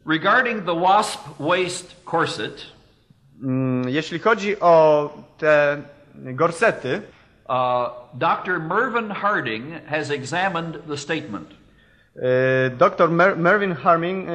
Regarding the wasp waist corset, jeśli chodzi o te gorsety, Dr. Mervyn Harding has examined the statement. Dr. Mervyn Harding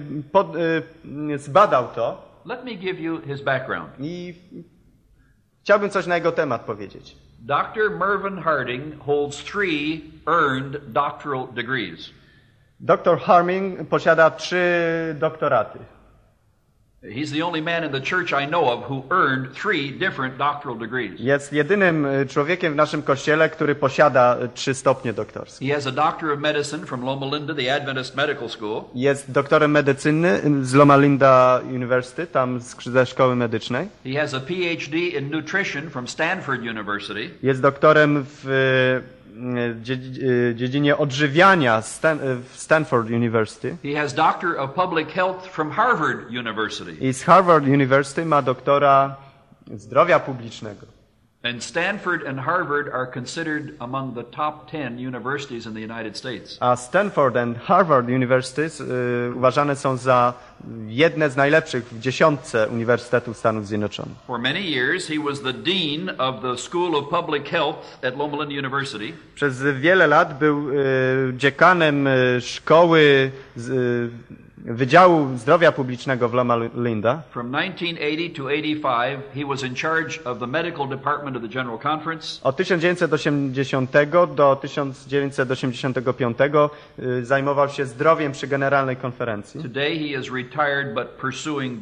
zbadał to. Let me give you his background. I chciałbym coś na jego temat powiedzieć. Dr. Mervyn Harding holds 3 earned doctoral degrees. Dr. Harding posiada 3 doktoraty. He's the only man in the church I know of who earned 3 different doctoral degrees. Jest jedynym człowiekiem w naszym kościele, który posiada 3 stopnie doktorskie. He has a doctor of medicine from Loma Linda, the Adventist Medical School. Jest doktorem medycyny z Loma Linda University, tam ze szkoły medycznej. He has a PhD in nutrition from Stanford University. Jest doktorem w dziedzinie odżywiania w Stanford University. He has Doctor of Public Health from Harvard University. I z Harvard University ma doktora zdrowia publicznego. And Stanford and Harvard are considered among the top 10 universities in the United States. A Stanford and Harvard Universities uważane są za jedne z najlepszych w 10 uniwersytetów Stanów Zjednoczonych. For many years he was the dean of the School of Public Health at Loma Linda University. Przez wiele lat był dziekanem szkoły Wydziału Zdrowia Publicznego w Loma Linda. From 1980 to 85 he was in charge of the medical department of the General Conference. Od 1980 do 1985 zajmował się zdrowiem przy Generalnej Konferencji. Today he is retired but pursuing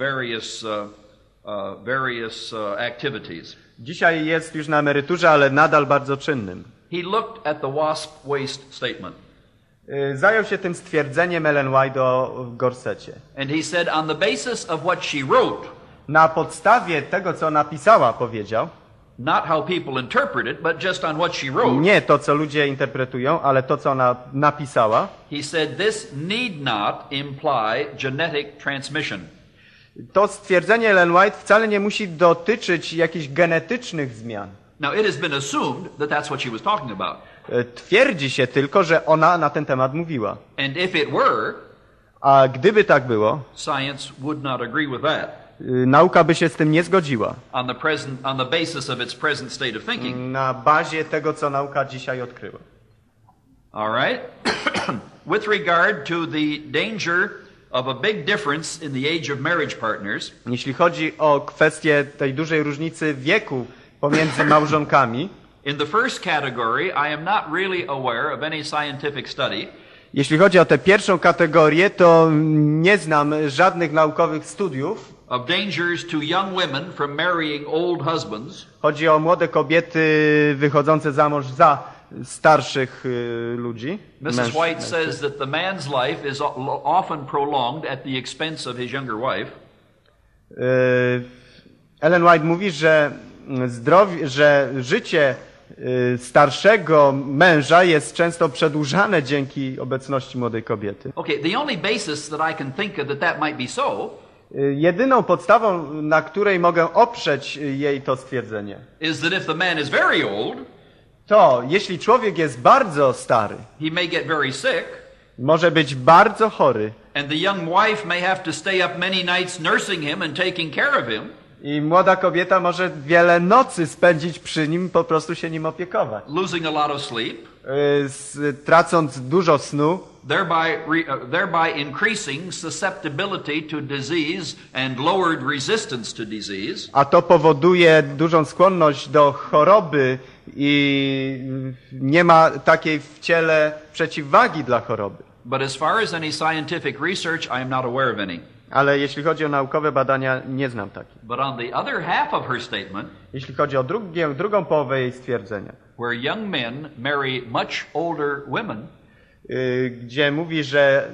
various activities. Dzisiaj jest już na emeryturze, ale nadal bardzo czynnym. He looked at the wasp waist statement. Zajął się tym stwierdzeniem Ellen White w gorsecie. And he said on the basis of what she wrote, na podstawie tego, co napisała, powiedział, not how people interpret it, but just on what she wrote. Nie to, co ludzie interpretują, ale to, co ona napisała. He said this need not imply genetic transmission. To stwierdzenie Ellen White wcale nie musi dotyczyć jakichś genetycznych zmian. Now it has been assumed that that's what she was talking about. Twierdzi się tylko, że ona na ten temat mówiła. And if it were, a gdyby tak było, science would not agree with that. Nauka by się z tym nie zgodziła. On the basis of its present state of thinking. Na bazie tego, co nauka dzisiaj odkryła. All right. With regard to the danger of a big difference in the age of marriage partners. Jeśli chodzi o kwestię tej dużej różnicy wieku pomiędzy małżonkami. In the first category, I am not really aware of any scientific study. Jeśli chodzi o tę pierwszą kategorię, to nie znam żadnych naukowych studiów. Of dangers to young women from marrying old husbands. Chodzi o młode kobiety wychodzące za mąż za starszych ludzi. Mrs. White says that the man's life is often prolonged at the expense of his younger wife. Ellen White mówi, że życie starszego męża jest często przedłużane dzięki obecności młodej kobiety. Okay, the only basis that I can think of that might be so. Jedyną podstawą, na której mogę oprzeć jej to stwierdzenie, is that if the man is very old, to jeśli człowiek jest bardzo stary, he may get very sick, może być bardzo chory, and the young wife may have to stay up many nights nursing him and taking care of him. I młoda kobieta może wiele nocy spędzić przy nim, po prostu się nim opiekować. Losing a lot of sleep. Tracąc dużo snu. Thereby increasing susceptibility to disease and lowered resistance to disease. A to powoduje dużą skłonność do choroby i nie ma takiej w ciele przeciwwagi dla choroby. But as far as any scientific research, I am not aware of any. Ale jeśli chodzi o naukowe badania, nie znam takich. But on the other half of her statement, jeśli chodzi o drugą połowę jej stwierdzenia, where young men marry much older women, gdzie mówi, że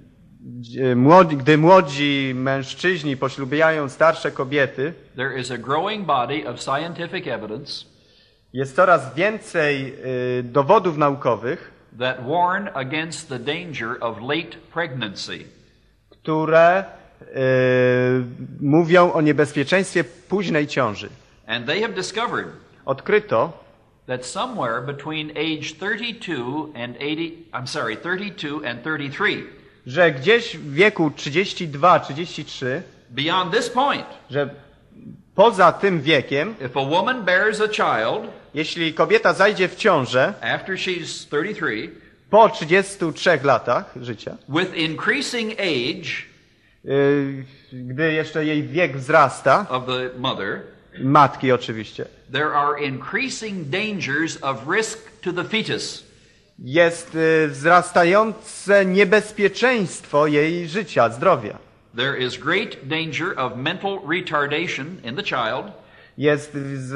gdy młodzi mężczyźni poślubiają starsze kobiety, there is a growing body of scientific evidence, jest coraz więcej dowodów naukowych, that warn against the danger of late pregnancy, które mówią o niebezpieczeństwie późnej ciąży. And they have discovered odkryto, that somewhere between age 32 and 33, że gdzieś w wieku 32-33, beyond this point, że poza tym wiekiem, if a woman bears a child jeśli kobieta zajdzie w ciążę after she's 33, po 33 latach życia, with increasing age gdy jeszcze jej wiek wzrasta, of the mother, matki oczywiście, there are increasing dangers of risk to the fetus. jest wzrastające niebezpieczeństwo jej życia, zdrowia. There is great danger of mental retardation in the child. Jest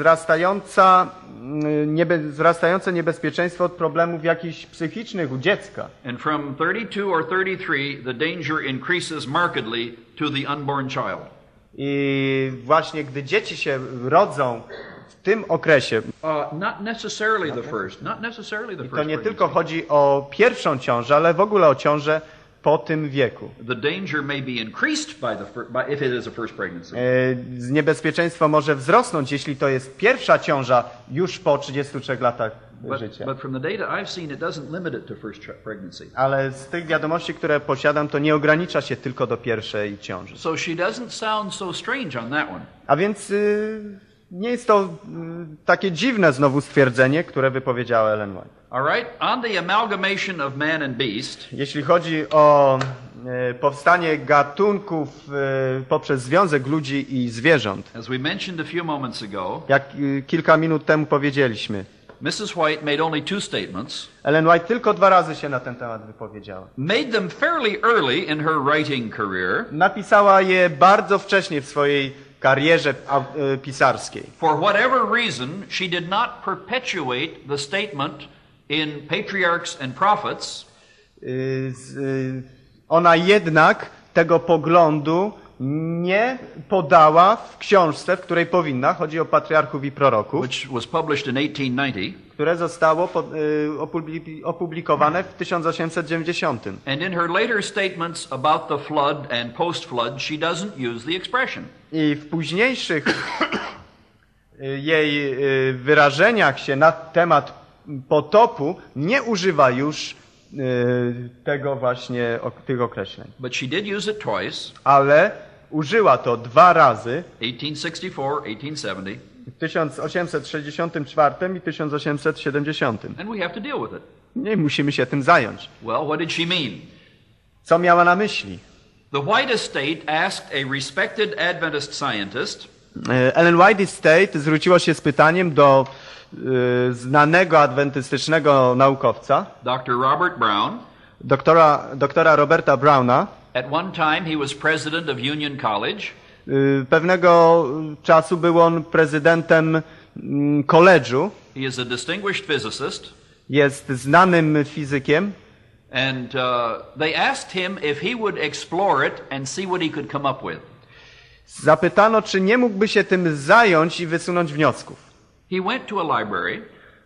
wzrastające niebezpieczeństwo od problemów jakichś psychicznych u dziecka. And from 32 or 33, the danger increases markedly to the unborn child. I właśnie gdy dzieci się rodzą w tym okresie, Not necessarily the first. Not necessarily the to first nie tylko pregnancy. chodzi o pierwszą ciążę, ale w ogóle o ciążę po tym wieku. The danger may be increased if it is a first pregnancy. Niebezpieczeństwo może wzrosnąć, jeśli to jest pierwsza ciąża już po 33 latach życia. But from the data I've seen, it doesn't limit it to first pregnancy. Ale z tych wiadomości, które posiadam, to nie ogranicza się tylko do pierwszej ciąży. So she doesn't sound so strange on that one. A więc nie jest to takie dziwne znowu stwierdzenie, które wypowiedziała Ellen White. All right. On the amalgamation of man and beast, Jeśli chodzi o powstanie gatunków poprzez związek ludzi i zwierząt, as we mentioned a few moments ago, jak kilka minut temu powiedzieliśmy, Mrs. White made only two statements, Ellen White tylko 2 razy się na ten temat wypowiedziała. made them fairly early in her writing career. Napisała je bardzo wcześnie w swojej karierze pisarskiej. For whatever reason, she did not perpetuate the statement in Patriarchs and Prophets, Ona jednak tego poglądu nie podała w książce, w której powinna, chodzi o patriarchów i proroków, which was published in 1890. które zostało opublikowane w 1890. And in her later statements about the flood and post-flood, she doesn't use the expression. I w późniejszych jej wyrażeniach się na temat potopu nie używa już tego właśnie, tych określeń. But she did use it twice, Ale użyła to 2 razy 1864, 1870, w 1864 i 1870. and we have to deal with it. Nie musimy się tym zająć. Well, what did she mean? Co miała na myśli? The White Estate asked a respected Adventist scientist, Ellen White Estate zwróciło się z pytaniem do znanego adwentystycznego naukowca, Dr. Robert Brown. doktora Roberta Browna. At one time, he was president of Union College. Pewnego czasu był on prezydentem koledżu. He is a distinguished physicist. Jest znanym fizykiem. And they asked him if he would explore it and see what he could come up with. Zapytano, czy nie mógłby się tym zająć i wysunąć wniosków. He went to a library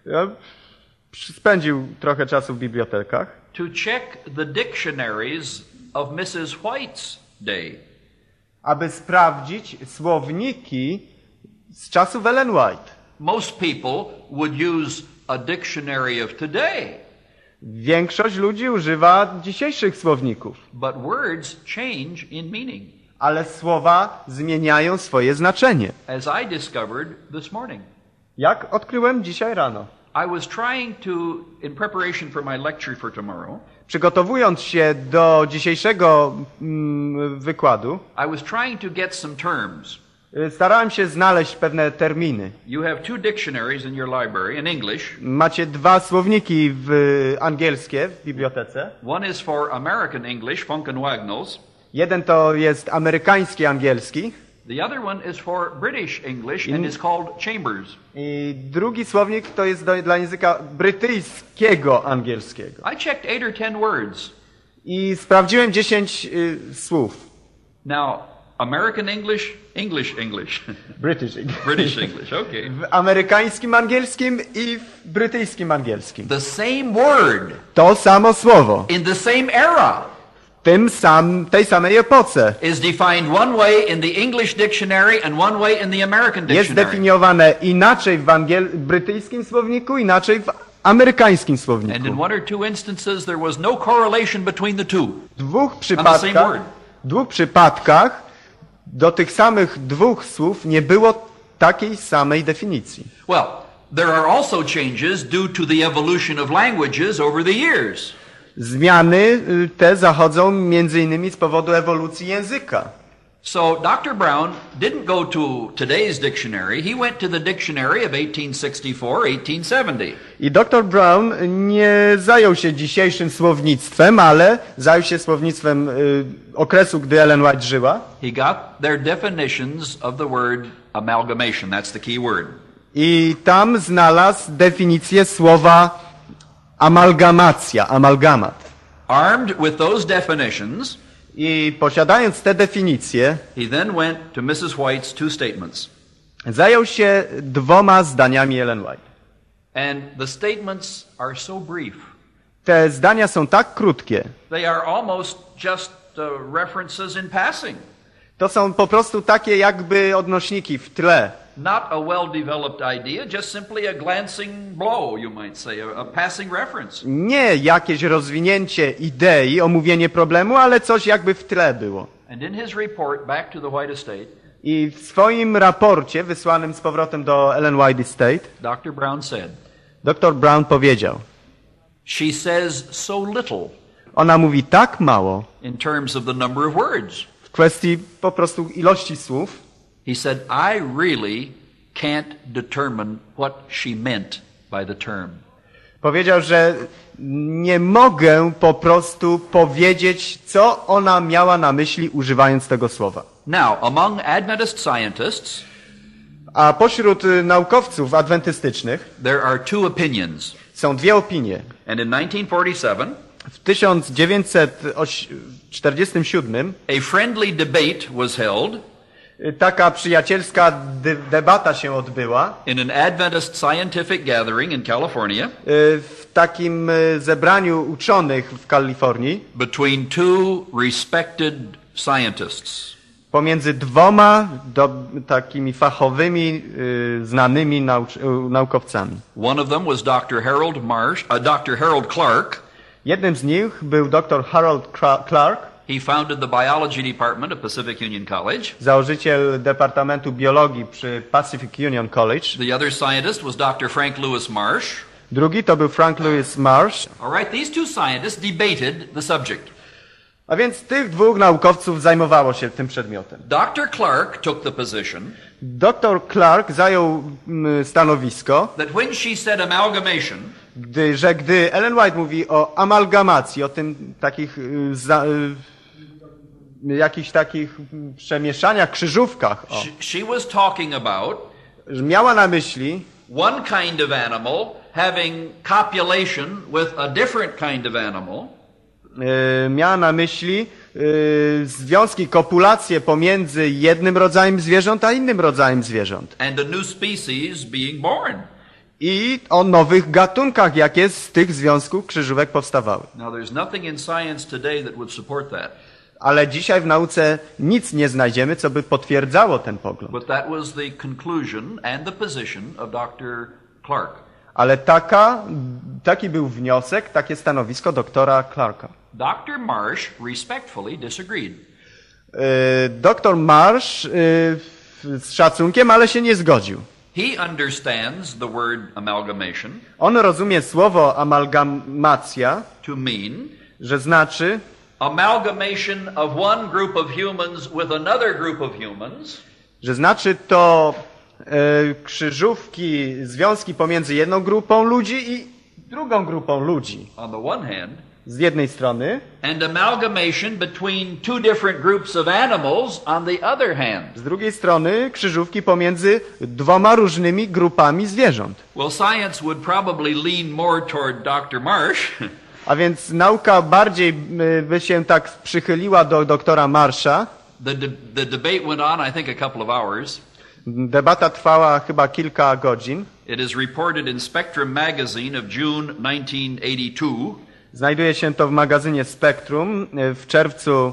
Spędził trochę czasu w bibliotekach, to check the dictionaries of Mrs. White's day. aby sprawdzić słowniki z czasów Ellen White. Most people would use a dictionary of today, Większość ludzi używa dzisiejszych słowników, but words change in meaning, ale słowa zmieniają swoje znaczenie. as I discovered this morning. Jak odkryłem dzisiaj rano. I was trying to, in preparation for my lecture for tomorrow, Przygotowując się do dzisiejszego wykładu, I was trying to get some terms. starałem się znaleźć pewne terminy. You have two dictionaries in your library in English. Macie 2 słowniki angielskie w bibliotece. One is for American English, Funk and Wagnalls. Jeden to jest amerykański angielski The other one is for British English and is called Chambers. i drugi słownik to jest dla języka brytyjskiego angielskiego. I checked 8 or 10 words. I sprawdziłem 10 słów. Now, American English, English English. British English. British English, okay. W amerykańskim angielskim i w brytyjskim angielskim. The same word To samo słowo. in the same era Tej samej epoce. is defined one way in the English dictionary and one way in the American Jest dictionary. definiowane inaczej w brytyjskim słowniku, inaczej w amerykańskim And in słowniku. one or two instances, there was no correlation between the two. W dwóch przypadkach do tych samych dwóch słów nie było takiej samej definicji. Well, there are also changes due to the evolution of languages over the years. Zmiany te zachodzą między innymi z powodu ewolucji języka. So Dr. Brown didn't go to today's dictionary. He went to the dictionary of 1864-1870. I dr Brown nie zajął się dzisiejszym słownictwem, ale zajął się słownictwem okresu, gdy Ellen White żyła. He got their definitions of the word amalgamation. That's the key word. I tam znalazł definicję słowa amalgamacja, amalgamat. Armed with those definitions, I posiadając te definicje, he then went to Mrs. White's two statements. zajął się dwoma zdaniami Ellen White. And the statements are so brief. Te zdania są tak krótkie. They are almost just references in passing. To są po prostu takie jakby odnośniki w tle. Not a well-developed idea, just simply a glancing blow, you might say, a passing reference. Nie jakieś rozwinięcie idei, omówienie problemu, ale coś jakby w tle było. And in his report back to the White Estate, I w swoim raporcie wysłanym z powrotem do Ellen White Estate, Dr. Brown said, dr Brown powiedział, she says so little ona mówi tak mało in terms of the number of words. w kwestii po prostu ilości słów. He said, I really can't determine what she meant by the term. Powiedział, że nie mogę po prostu powiedzieć, co ona miała na myśli, używając tego słowa. Now, among Adventist scientists, A pośród naukowców adwentystycznych there are two opinions. są dwie opinie. And in 1947, W 1947 a friendly debate was held taka przyjacielska debata się odbyła in an Adventist scientific gathering in California w takim zebraniu uczonych w Kalifornii between two respected scientists. pomiędzy dwoma takimi fachowymi, znanymi naukowcami. One of them was Dr. Harold Clark. Jednym z nich był dr Harold Clark, He founded the biology department of Pacific Union College. założyciel Departamentu Biologii przy Pacific Union College. The other scientist was Dr. Frank Lewis Marsh. Drugi to był Frank Lewis Marsh. All right, these two scientists debated the subject. A więc tych dwóch naukowców zajmowało się tym przedmiotem. Dr. Clark took the position Dr Clark zajął stanowisko, that when she said amalgamation, gdy Ellen White mówi o amalgamacji, o tym takich jakichś takich przemieszaniach, krzyżówkach, she was talking about miała na myśli one kind of animal having copulation with a different kind of animal. Miała na myśli związki, kopulacje pomiędzy jednym rodzajem zwierząt a innym rodzajem zwierząt. And a new species being born. I o nowych gatunkach, jakie z tych związków krzyżówek powstawały. Now there's nothing in science today that would support that. Ale dzisiaj w nauce nic nie znajdziemy, co by potwierdzało ten pogląd. But that was the conclusion and the position of Dr. Clark. Ale taki był wniosek, takie stanowisko doktora Clarka. Dr. Marsh respectfully disagreed. Doktor Marsh z szacunkiem, ale się nie zgodził. He understands the word amalgamation On rozumie słowo amalgamacja, to mean że znaczy amalgamation of one group of humans with another group of humans, że znaczy to krzyżówki, związki pomiędzy jedną grupą ludzi i drugą grupą ludzi. on the one hand, Z jednej strony, and amalgamation between two different groups of animals on the other hand. z drugiej strony krzyżówki pomiędzy dwoma różnymi grupami zwierząt. Well, science would probably lean more toward Dr. Marsh, A więc nauka bardziej by się tak przychyliła do doktora Marsha. The debate went on, I think, a couple of hours. Debata trwała chyba kilka godzin. It is reported in Spectrum magazine of June 1982. Znajduje się to w magazynie Spectrum w czerwcu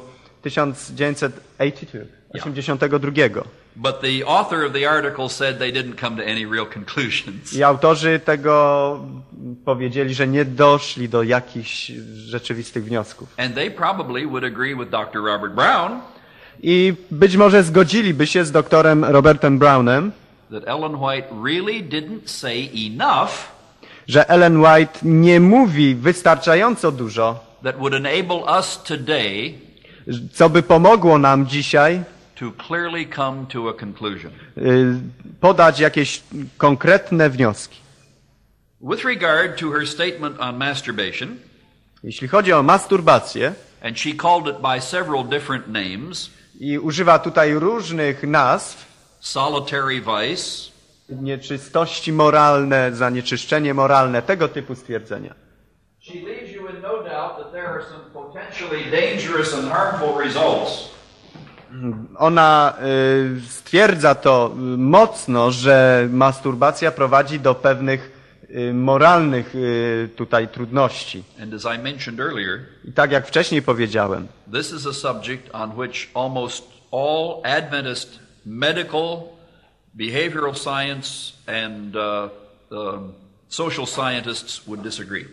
1982. But the author of the article said they didn't come to any real conclusions. I autorzy tego powiedzieli, że nie doszli do jakichś rzeczywistych wniosków. And they probably would agree with Dr. Robert Brown I być może zgodziliby się z doktorem Robertem Brownem, that Ellen White really didn't say enough że Ellen White nie mówi wystarczająco dużo, that would enable us today co by pomogło nam dzisiaj to clearly come to a conclusion. podać jakieś konkretne wnioski. With regard to her statement on masturbation, Jeśli chodzi o masturbację, and she called it by several different names, i używa tutaj różnych nazw, solitary vice, nieczystości moralne, zanieczyszczenie moralne, tego typu stwierdzenia. she leaves you in no doubt that there are some potentially dangerous and harmful results. Ona stwierdza to mocno, że masturbacja prowadzi do pewnych moralnych tutaj trudności. And as I mentioned earlier, I tak jak wcześniej powiedziałem, this is a subject on which almost all Adventist medical, behavioral science, and social scientists would disagree.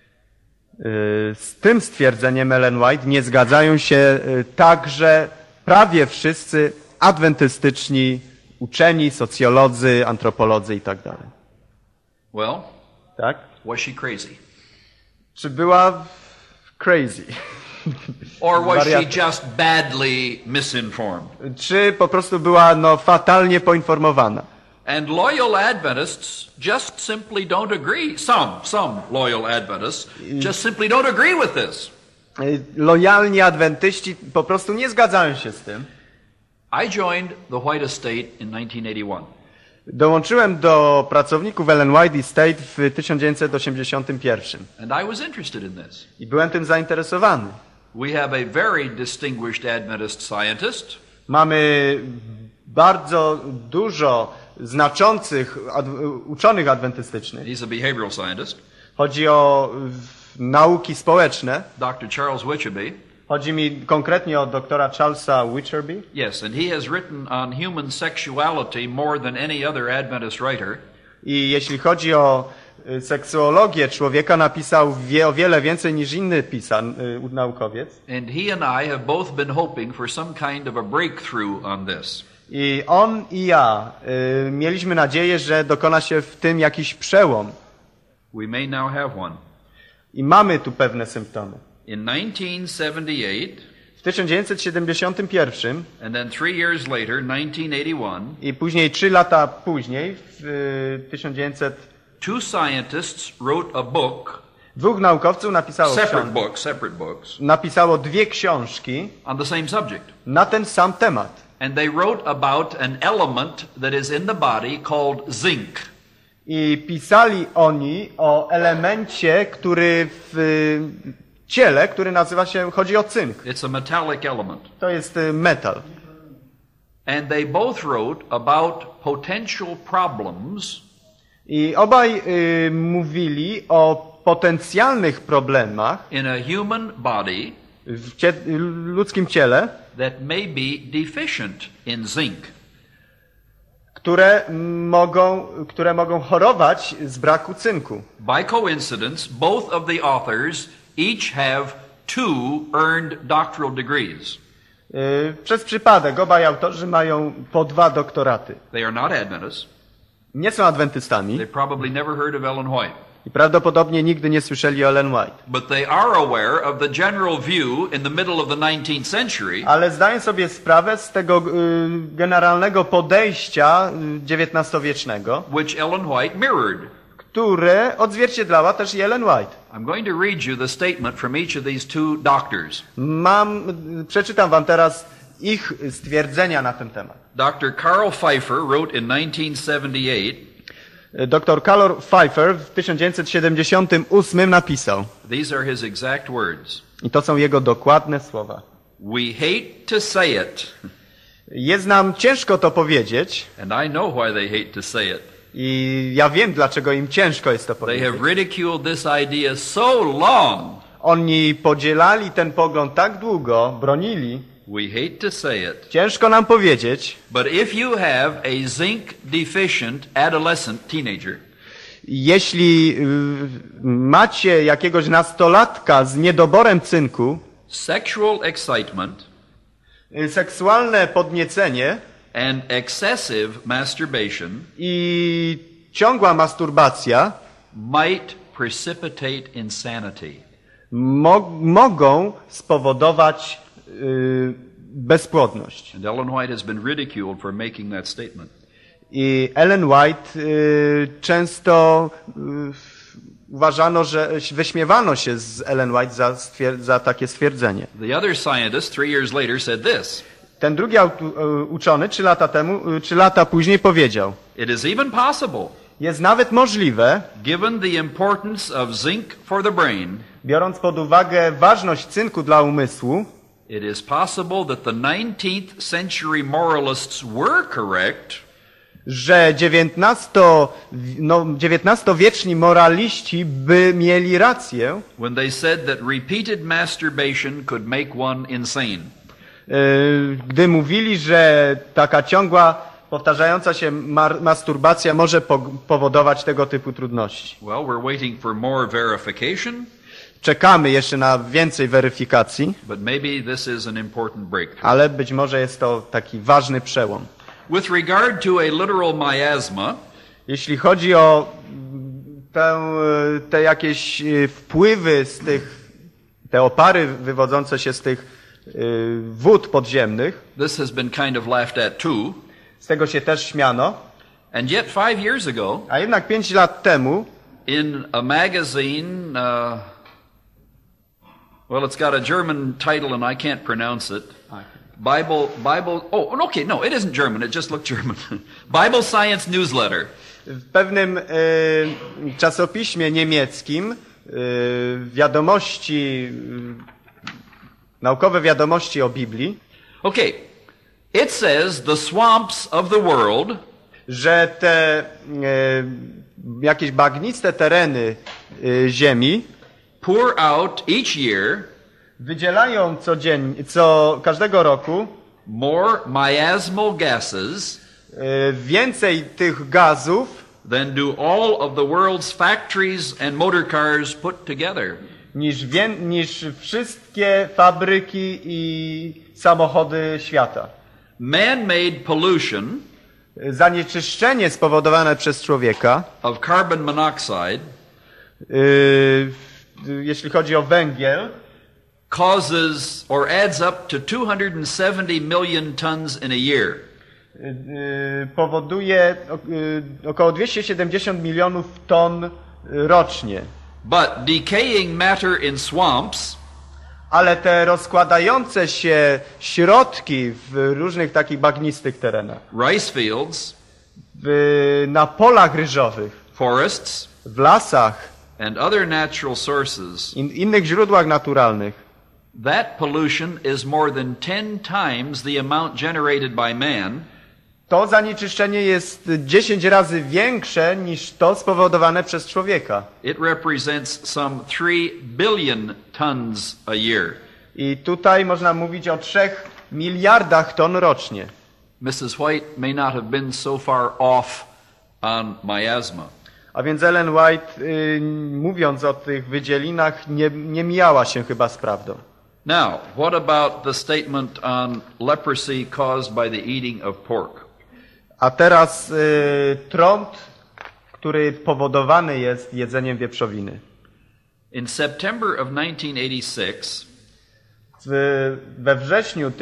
z tym stwierdzeniem Ellen White nie zgadzają się także prawie wszyscy adwentystyczni uczeni, socjolodzy, antropolodzy i tak dalej. Well, Tak? was she crazy? Czy była crazy? Or was she Wariatem. just badly misinformed? Czy po prostu była fatalnie poinformowana? And loyal Adventists just simply don't agree. Some loyal Adventists just simply don't agree with this. Lojalni adwentyści po prostu nie zgadzają się z tym. I joined the White Estate in 1981. Dołączyłem do pracowników Ellen White Estate w 1981 And I was interested in this. i byłem tym zainteresowany. We have a very distinguished Adventist scientist Mamy bardzo dużo znaczących uczonych adwentystycznych. He's a behavioral scientist, Chodzi o nauki społeczne. Dr. Charles Witcheby. Chodzi mi konkretnie o doktora Charlesa Witcherby. Yes, and he has written on human sexuality more than any other Adventist writer. I jeśli chodzi o seksuologię człowieka, napisał o wiele więcej niż inny naukowiec. And he and I have both been hoping for some kind of a breakthrough on this. I on i ja mieliśmy nadzieję, że dokona się w tym jakiś przełom. We may now have one. I mamy tu pewne symptomy. In 1978, W 1971 and then 3 years later, 1981, i później 3 lata później, w 1900, two scientists wrote a book, dwóch naukowców separate books, napisało 2 książki on the same subject. na ten sam temat. And they wrote about an element that is in the body called zinc. I pisali oni o elemencie, który w ciele, który nazywa się, chodzi o cynk. It's a metallic element. To jest metal. And they both wrote about potential problems I obaj mówili o potencjalnych problemach in a human body w ludzkim ciele, that may be deficient in zinc. które mogą chorować z braku cynku. By coincidence, both of the authors each have 2 earned doctoral degrees. Przez przypadek obaj autorzy mają po 2 doktoraty. They are not Adventists. Nie są adwentystami They probably never heard of Ellen White. i prawdopodobnie nigdy nie słyszeli o Ellen White. But they are aware of the general view in the middle of the 19th century Ale zdają sobie sprawę z tego generalnego podejścia XIX-wiecznego, which Ellen White mirrored. które odzwierciedlała też i Ellen White. I'm going to read you the statement from each of these 2 doctors. Przeczytam wam teraz ich stwierdzenia na ten temat. Dr. Carl Pfeiffer wrote in 1978, Dr Carl Pfeiffer w 1978 napisał, these are his exact words. i to są jego dokładne słowa. We hate to say it, Jest nam ciężko to powiedzieć and I know why they hate to say it. i ja wiem, dlaczego im ciężko jest to They powiedzieć. have ridiculed this idea so long. Oni podzielali ten pogląd tak długo, bronili. We hate to say it, Ciężko nam powiedzieć, but if you have a zinc deficient adolescent teenager, Jeśli macie jakiegoś nastolatka z niedoborem cynku, sexual excitement, seksualne podniecenie and excessive masturbation i ciągła masturbacja might precipitate insanity. mogą spowodować bezpłodność. And Ellen White has been ridiculed for making that statement. I Ellen White często uważano, że wyśmiewano się z Ellen White za takie stwierdzenie. The other scientist 3 years later said this. Ten drugi uczony 3 lata później powiedział: It is even possible, jest nawet możliwe, given the importance of zinc for the brain, biorąc pod uwagę ważność cynku dla umysłu, it is possible that the 19th century moralists were correct, że XIX-wieczni moraliści by mieli rację, when they said that repeated masturbation could make one insane. Gdy mówili, że taka ciągła, powtarzająca się masturbacja może powodować tego typu trudności. Well, we're waiting for more verification, Czekamy jeszcze na więcej weryfikacji, but maybe this is an important breakthrough. ale być może jest to taki ważny przełom. With regard to a literal miasma, Jeśli chodzi o te jakieś wpływy z te opary wywodzące się z tych wód podziemnych, this has been kind of laughed at too. z tego się też śmiano, And yet 5 years ago, a jednak 5 lat temu in a magazine, well, it's got a German title and I can't pronounce it. Okay, no, it isn't German, it just looked German. Bible Science Newsletter. w pewnym czasopiśmie niemieckim naukowe wiadomości o Biblii, Okay, it says the swamps of the world że te jakieś bagniste tereny ziemi pour out each year wydzielają każdego roku more miasmal gases więcej tych gazów than do all of the world's factories and motor cars put together. niż wszystkie fabryki i samochody świata. Man-made pollution Zanieczyszczenie spowodowane przez człowieka, of carbon monoxide jeśli chodzi o węgiel, causes or adds up to 270 million tons in a year. powoduje około 270 milionów ton rocznie. But decaying matter in swamps Ale te rozkładające się środki w różnych takich bagnistych terenach, rice fields, na polach ryżowych, forests, w lasach, and other natural sources, innych źródłach naturalnych, that pollution is more than 10 times the amount generated by man, to zanieczyszczenie jest 10 razy większe niż to spowodowane przez człowieka. It represents some 3 billion tons a year. I tutaj można mówić o 3 miliardach ton rocznie. Mrs. White may not have been so far off on miasma. A więc Ellen White, mówiąc o tych wydzielinach, nie mijała się chyba z prawdą. Now, what about the statement on leprosy caused by the eating of pork? A teraz trąd, który powodowany jest jedzeniem wieprzowiny. In September of 1986, We wrześniu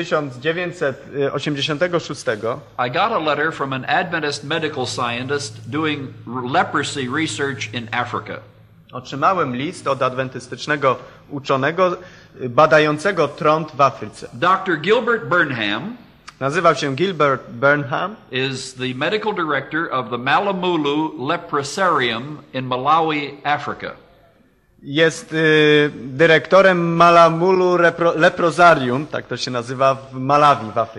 1986 I got a letter from an Adventist medical scientist doing leprosy research in Africa. otrzymałem list od adwentystycznego uczonego badającego trąd w Afryce. Dr. Gilbert Burnham Nazywał się Gilbert Burnham. is the medical director of the Malamulu Leprosarium in Malawi, Africa. Jest dyrektorem Malamulu Leprosarium, tak to się nazywa, w Malawi w Afryce.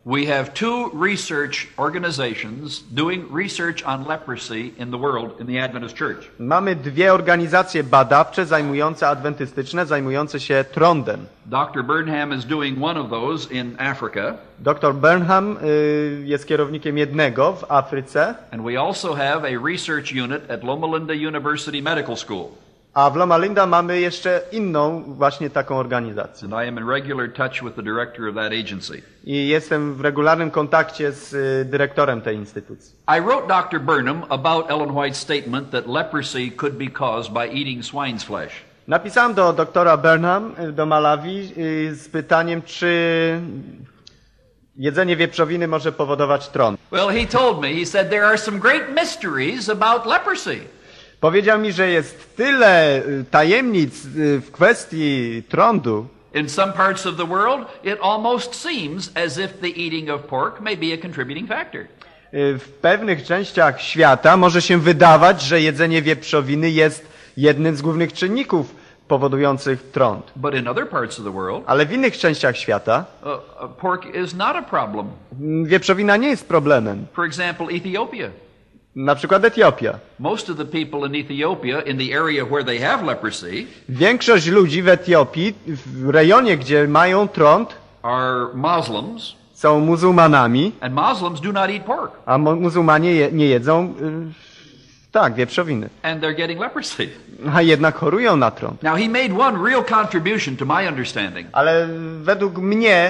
We have two research organizations doing research on leprosy in the world in the Adventist Church. Mamy dwie organizacje badawcze adwentystyczne, zajmujące się trądem. Dr. Burnham is doing one of those in Africa. Dr. Burnham jest kierownikiem jednego w Afryce. And we also have a research unit at Loma Linda University Medical School. A w Loma Linda mamy jeszcze inną właśnie taką organizację. And I am in regular touch with the director of that agency. I jestem w regularnym kontakcie z dyrektorem tej instytucji. I wrote Dr. Burnham about Ellen White's statement that leprosy could be caused by eating swine's flesh. Napisałem do doktora Burnham do Malawi z pytaniem, czy jedzenie wieprzowiny może powodować trąd. Well, he told me, he said there are some great mysteries about leprosy. Powiedział mi, że jest tyle tajemnic w kwestii trądu. In some parts of the world, it almost seems as if the eating of pork may be a contributing factor. W pewnych częściach świata może się wydawać, że jedzenie wieprzowiny jest jednym z głównych czynników powodujących trąd. But in other parts of the world, Ale w innych częściach świata pork is not a problem. Wieprzowina nie jest problemem. For example, Ethiopia. Na przykład Etiopia. Most of the people in Ethiopia, in the area where they have leprosy, Większość ludzi w Etiopii, w rejonie, gdzie mają trąd, are Muslims, są muzułmanami, and Muslims do not eat pork, a muzułmanie nie jedzą wieprzowiny. and they're getting leprosy. A jednak chorują na trąd. Now, he made one real contribution to my understanding. Ale według mnie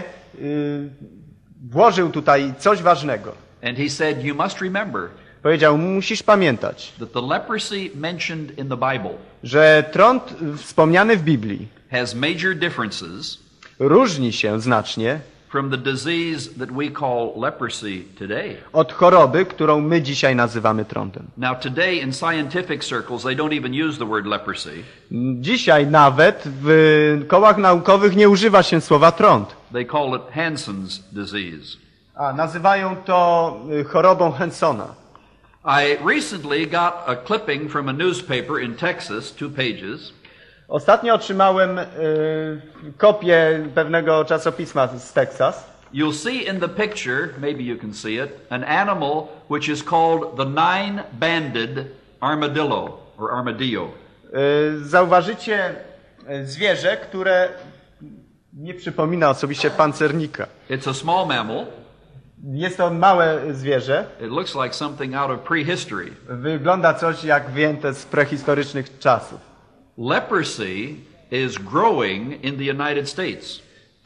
włożył tutaj coś ważnego. And he said, you must remember Powiedział, musisz pamiętać, that the leprosy mentioned in the Bible że trąd wspomniany w Biblii has major differences różni się znacznie from the disease that we call leprosy today. od choroby, którą my dzisiaj nazywamy trądem. Now, today in scientific circles, they don't even use the word leprosy. Dzisiaj nawet w kołach naukowych nie używa się słowa trąd. They call it Hansen's disease. A nazywają to chorobą Hansona. I recently got a clipping from a newspaper in Texas, 2 pages. Ostatnio otrzymałem kopię pewnego czasopisma z Teksas. You'll see in the picture, maybe you can see it, an animal which is called the nine-banded armadillo, or armadillo. Zauważycie zwierzę, które nie przypomina osobiście pancernika. It's a small mammal. Jest to małe zwierzę. It looks like something out of prehistory. Wygląda coś jak wyjęte z prehistorycznych czasów. Leprosy is growing in the United States.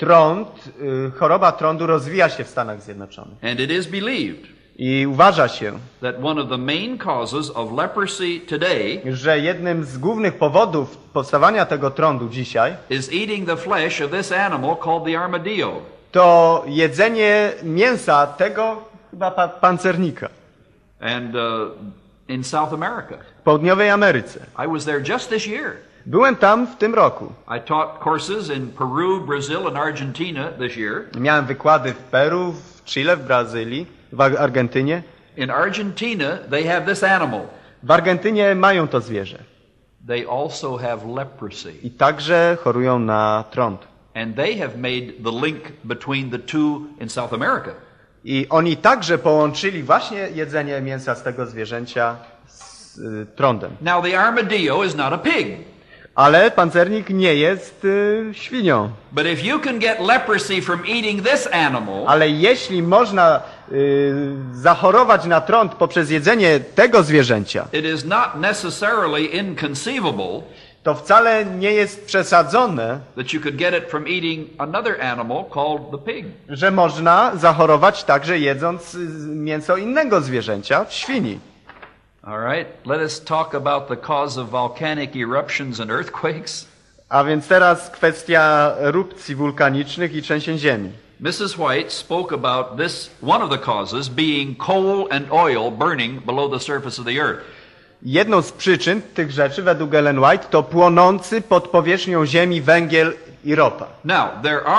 Choroba trądu rozwija się w Stanach Zjednoczonych. And it is believed I uważa się, that one of the main causes of leprosy today że jednym z głównych powodów powstawania tego trądu dzisiaj is eating the flesh of this animal called the armadillo. to jedzenie mięsa tego chyba pancernika And in South America. w południowej Ameryce. I was there just this year. Byłem tam w tym roku. I taught courses in Peru, Brazil, and Argentina this year. Miałem wykłady w Peru, w Chile, w Brazylii, w Argentynie. In Argentina, they have this animal. W Argentynie mają to zwierzę. They also have leprosy. I także chorują na trąd. And they have made the link between the two in South America. I oni także połączyli właśnie jedzenie mięsa z tego zwierzęcia z trądem. Now, the armadillo is not a pig. Ale pancernik nie jest świnią. But if you can get leprosy from eating this animal, Ale jeśli można zachorować na trąd poprzez jedzenie tego zwierzęcia, it is not necessarily inconceivable to wcale nie jest przesadzone, that you could get it from eating another animal called the pig. że można zachorować także jedząc mięso innego zwierzęcia, świni. All right, let us talk about the cause of volcanic eruptions and earthquakes. A więc teraz kwestia erupcji wulkanicznych i trzęsień ziemi. Mrs. White spoke about this, one of the causes being coal and oil burning below the surface of the earth. Jedną z przyczyn tych rzeczy według Ellen White to płonący pod powierzchnią ziemi węgiel i ropa. Now,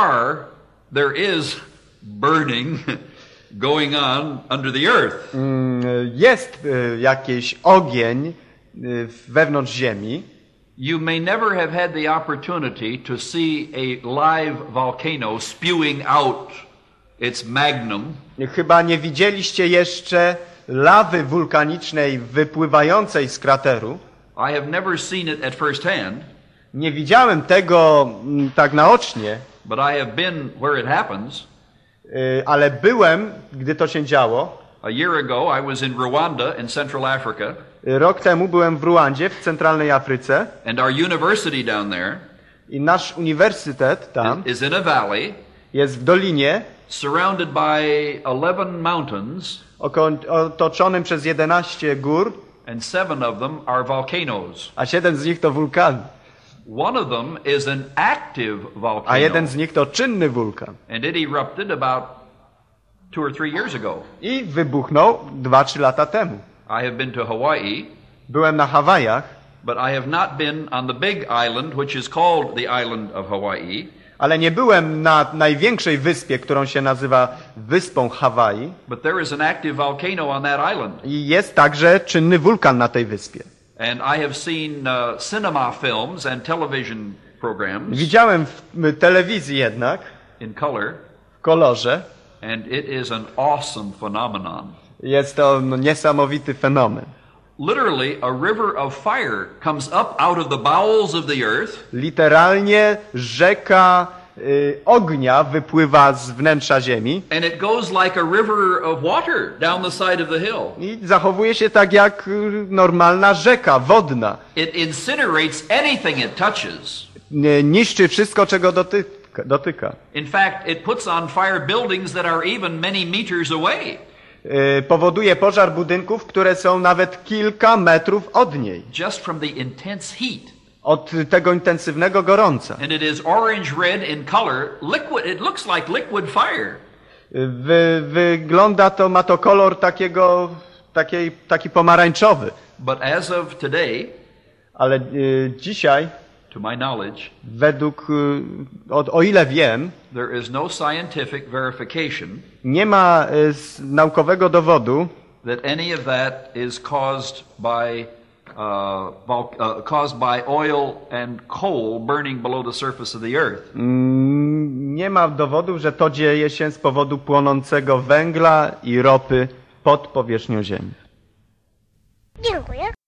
there is burning going on under the earth. Jest jakiś ogień wewnątrz ziemi. You may never have had the opportunity to see a live volcano spewing out its magnum. Chyba nie widzieliście jeszcze lawy wulkanicznej wypływającej z krateru. I have never seen it at first hand, Nie widziałem tego tak naocznie, but I have been where it happens. ale byłem, gdy to się działo. A year ago, I was in Rwanda in Central Africa, Rok temu byłem w Ruandzie, w centralnej Afryce, and our university down there i nasz uniwersytet tam is in a valley jest w dolinie, surrounded by 11 mountains, otoczonym przez 11 gór, and 7 of them are volcanoes. a 7 z nich to wulkany, One of them is an active volcano, a jeden z nich to czynny wulkan. and it erupted about 2 or 3 years ago. I wybuchnął 2-3 lata temu. I have been to Hawaii, Byłem na Hawajach, but I have not been on the big island, which is called the island of Hawaii. ale nie byłem na największej wyspie, którą się nazywa Wyspą Hawaii. But there is an active volcano on that island. I jest także czynny wulkan na tej wyspie. And I have seen cinema films and television programs Widziałem w telewizji jednak, in color, w kolorze. and it is an awesome phenomenon. Jest to niesamowity fenomen. Literally, a river of fire comes up out of the bowels of the earth, Literalnie rzeka ognia wypływa z wnętrza ziemi and it goes like a river of water down the side of the hill. i zachowuje się tak jak normalna rzeka wodna. It incinerates anything it touches. Niszczy wszystko, czego dotyka. In fact, it puts on fire buildings that are even many meters away. Powoduje pożar budynków, które są nawet kilka metrów od niej. Just from the intense heat. Od tego intensywnego gorąca. And it is orange red in color, liquid. It looks like liquid fire. Wygląda to, ma to kolor taki pomarańczowy. But as of today, Ale dzisiaj, to my knowledge, o ile wiem, there is no scientific verification nie ma naukowego dowodu, that any of that is caused by oil and coal burning below the surface of the earth. nie ma dowodu, że to dzieje się z powodu płonącego węgla i ropy pod powierzchnią ziemi. Dziękuję.